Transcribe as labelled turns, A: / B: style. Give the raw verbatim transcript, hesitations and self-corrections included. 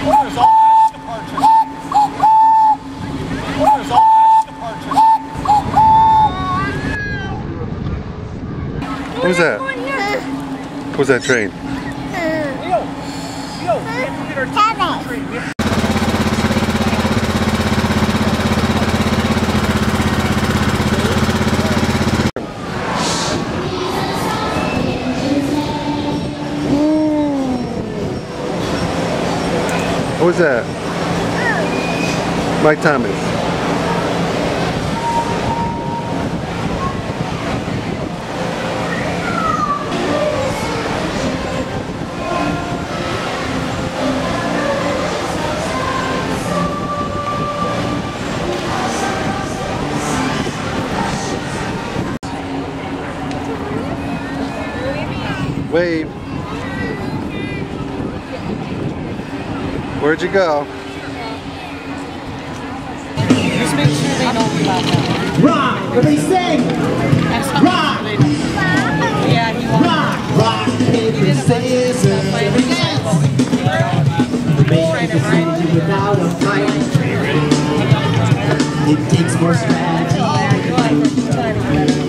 A: there's all kinds of departures. Oh, there's all kinds of departures.
B: Who's that? Who's that train?
A: Leo, Leo, we have to get our tickets on the train. We have to
B: Who's that? Mike Thomas. Wave. Where'd you go?
C: Just make sure they don't about that.
D: Rock! Everybody sing! Rock!
C: Yeah, he wants
D: Rock! Rock! Paper, scissors! Make a decision without a fight. It takes more strategy.